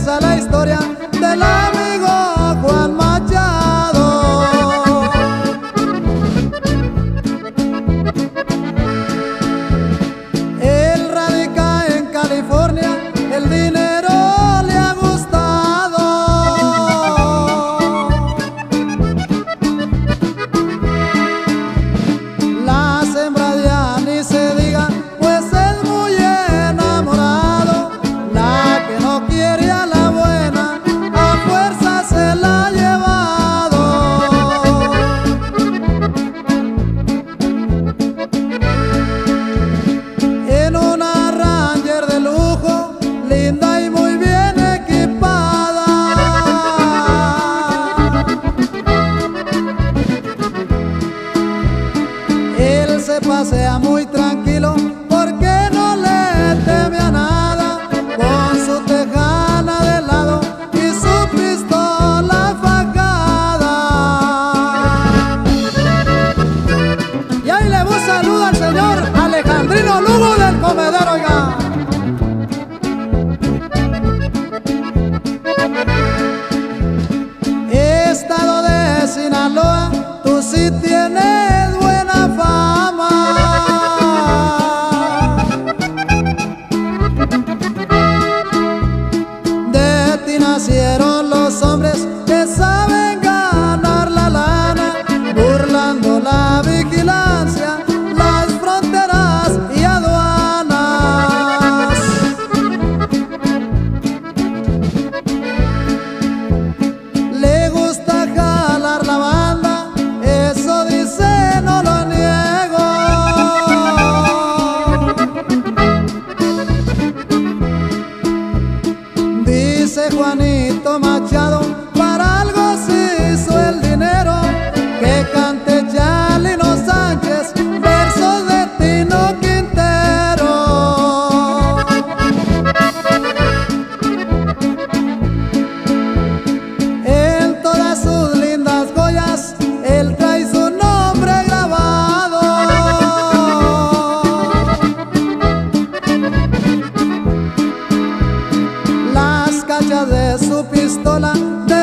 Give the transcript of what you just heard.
comienza la historia del amigo Juan Machado. Él radica en California, el dinero le ha gustado. La sembradía ni se diga, pues es muy enamorado. La que no quiere a la buena, a fuerza se la ha llevado. En una Ranger de lujo, linda y muy bien equipada. Él se pasea muy tranquilo porque no le teme a nada, con su tejana de lado y su pistola fajada. Y ahí le voy saludo al señor Alejandrino Lugo del Comedero, oiga. Estado de Sinaloa, tú sí tienes buena fama. De ti nacieron los hombres que saben ganar la lana, burlando la vigilancia, las fronteras y aduanas. Le gusta jalar la banda, eso dice, no lo niego. Dice Juanito Machado, para algo se hizo el dinero, que cante Chalino Sánchez, versos de Tino Quintero. En todas sus lindas joyas, él trae su nombre grabado. Las cachas de su pistola